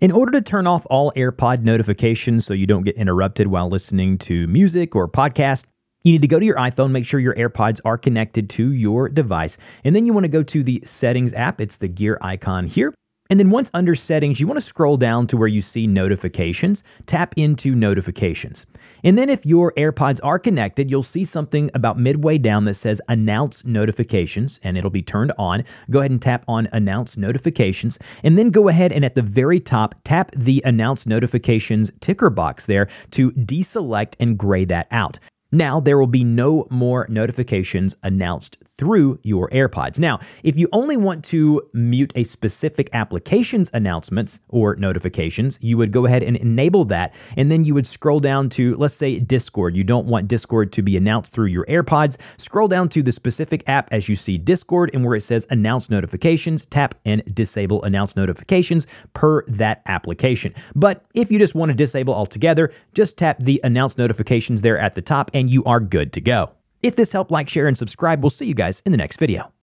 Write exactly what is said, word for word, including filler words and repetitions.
In order to turn off all AirPod notifications so you don't get interrupted while listening to music or podcast, you need to go to your iPhone, make sure your AirPods are connected to your device, and then you want to go to the Settings app. It's the gear icon here. And then once under Settings, you want to scroll down to where you see Notifications, tap into Notifications. And then if your AirPods are connected, you'll see something about midway down that says Announce Notifications, and it'll be turned on. Go ahead and tap on Announce Notifications, and then go ahead and at the very top, tap the Announce Notifications ticker box there to deselect and gray that out. Now, there will be no more notifications announced through your AirPods. Now, if you only want to mute a specific application's announcements or notifications, you would go ahead and enable that, and then you would scroll down to, let's say, Discord. You don't want Discord to be announced through your AirPods. Scroll down to the specific app as you see Discord, and where it says Announce Notifications, tap and disable Announce Notifications per that application. But if you just want to disable altogether, just tap the Announce Notifications there at the top, and you are good to go. If this helped, like, share, and subscribe. We'll see you guys in the next video.